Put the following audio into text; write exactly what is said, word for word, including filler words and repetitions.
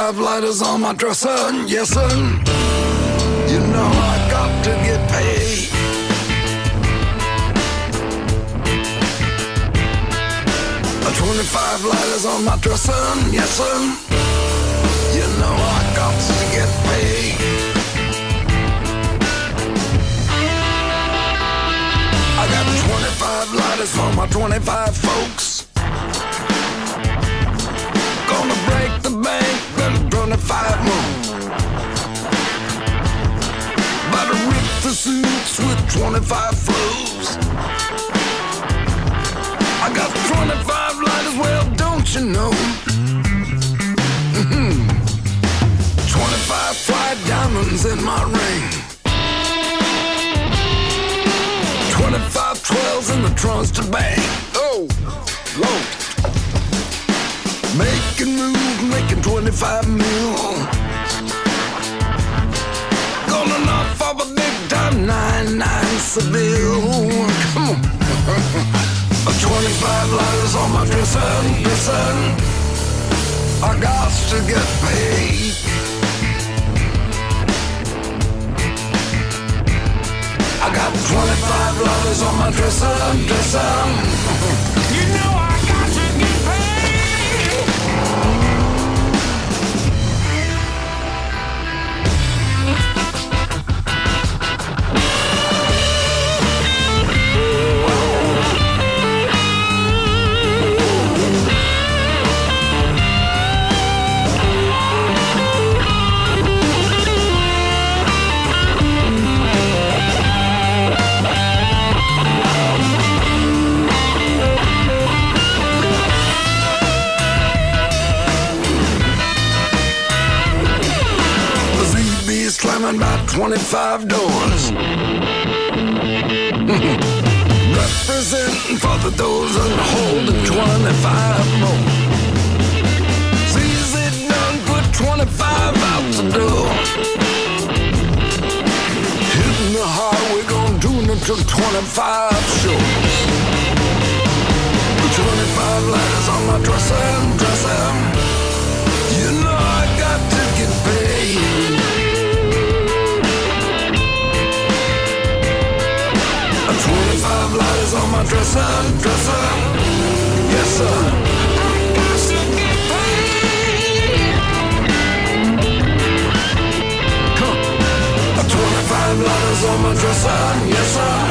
twenty-five lighters on my dresser, yes sir. You know I got to get paid. twenty-five lighters on my dresser, yes sir. You know I got to get paid. I got twenty-five lighters for my twenty-five folks. Gonna break the bank, then twenty-five more. About to rip the suits with twenty-five flows. I got twenty-five lighters, well, don't you know? Mm-hmm. twenty-five fly diamonds in my ring. twenty-five twelves in the trunks to bang. Oh, whoa. Making moves, making twenty-five mil. Gonna knock off a big time nine nine Seville. Come on. twenty-five lighters on my dresser, dresser. I got to get paid. I got twenty-five lighters on my dresser, dresser. You know I got to get paid. Slamming about twenty-five doors. Representing for the those and holding twenty-five more. It's easy done, put twenty-five out the door. Hitting the highway, gonna tune it to twenty-five shows. twenty-five lighters on my dresser, dresser. You know I got to get paid. twenty-five lighters on my dresser, dresser. Yes, sir. I got to get paid. Come on. twenty-five lighters on my dresser, yes, sir.